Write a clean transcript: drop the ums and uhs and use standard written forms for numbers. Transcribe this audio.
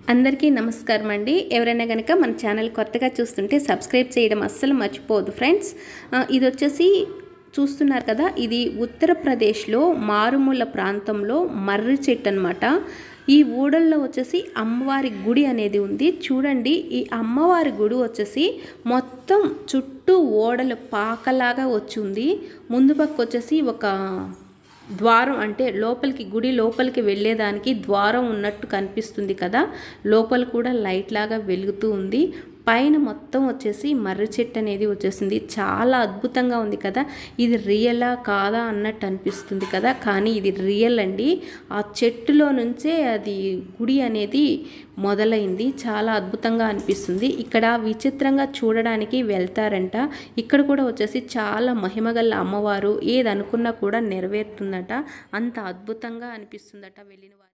అందరికీ నమస్కారం అండి. ఎవరైనా గనక మన ఛానల్ కొత్తగా చూస్తుంటే సబ్స్క్రైబ్ చేయడం అస్సలు మర్చిపోవద్దు ఫ్రెండ్స్. ఇది వచ్చేసి చూస్తున్నారు కదా, ఇది ఉత్తరప్రదేశ్లో మారుమూల ప్రాంతంలో మర్రి చెట్టు అనమాట. ఈ ఊడల్లో వచ్చేసి అమ్మవారి గుడి అనేది ఉంది. చూడండి, ఈ అమ్మవారి గుడి వచ్చేసి మొత్తం చుట్టూ ఓడల పాకలాగా వచ్చి ఉంది. ముందు పక్క వచ్చేసి ఒక ద్వారం, అంటే లోపలికి గుడి లోపలికి వెళ్ళేదానికి ద్వారం ఉన్నట్టు కనిపిస్తుంది కదా. లోపల కూడా లైట్ లాగా వెలుగుతూ ఉంది. పైన మొత్తం వచ్చేసి మర్రి చెట్టు అనేది వచ్చేసింది. చాలా అద్భుతంగా ఉంది కదా. ఇది రియలా కాదా అన్నట్టు అనిపిస్తుంది కదా, కానీ ఇది రియల్ అండి. ఆ చెట్టులో నుంచే అది గుడి అనేది మొదలైంది. చాలా అద్భుతంగా అనిపిస్తుంది. ఇక్కడ విచిత్రంగా చూడడానికి వెళ్తారంట. ఇక్కడ కూడా వచ్చేసి చాలా మహిమగల అమ్మవారు, ఏదనుకున్నా కూడా నెరవేరుతుందట. అంత అద్భుతంగా అనిపిస్తుందట వెళ్ళిన